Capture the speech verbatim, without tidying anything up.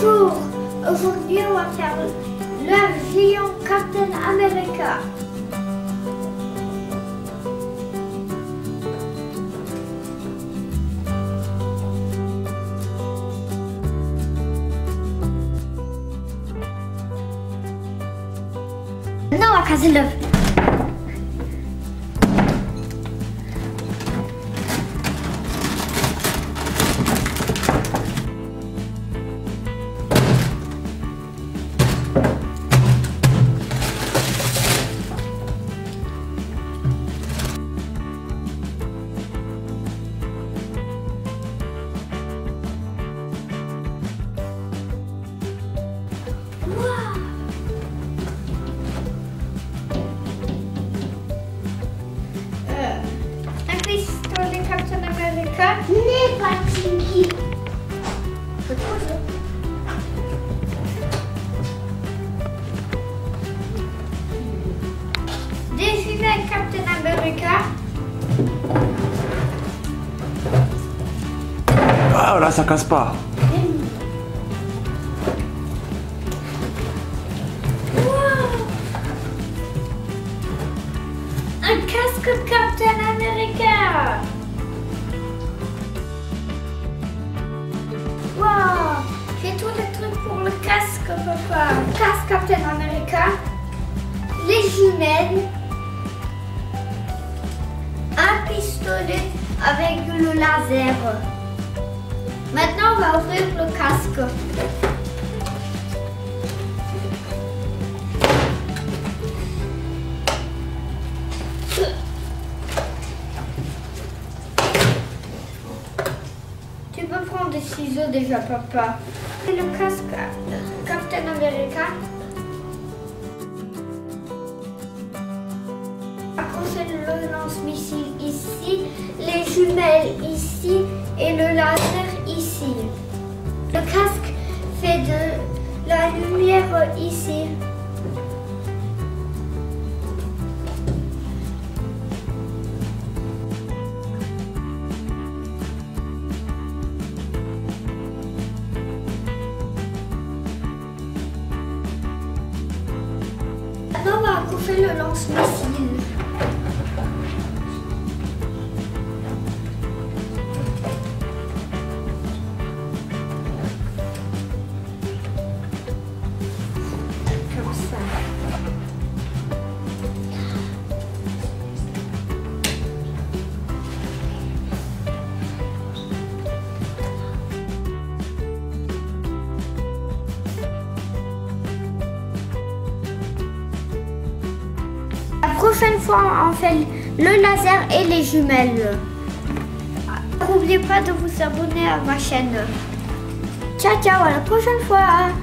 Bonjour, aujourd'hui on va faire l'avion Captain America. Maintenant on va casser l'œuf. Pistolet Captain America n'est pas Tinky. Des jumelles Captain America. Ah là, ça casse pas. Un casque Captain America. Wow, j'ai tous les trucs pour le casque, papa. Casque Captain America, les jumelles, un pistolet avec le laser. Maintenant, on va ouvrir le casque. Tu peux prendre des ciseaux déjà, papa. Et le casque de Captain America. Accrocher le lance-missile ici, les jumelles ici et le laser ici. Le casque fait de la lumière ici. Maintenant, on va accrocher le lance-missile. Comme ça. La prochaine fois, on fait le laser et les jumelles. N'oubliez pas de vous abonner à ma chaîne. Ciao, ciao, à la prochaine fois.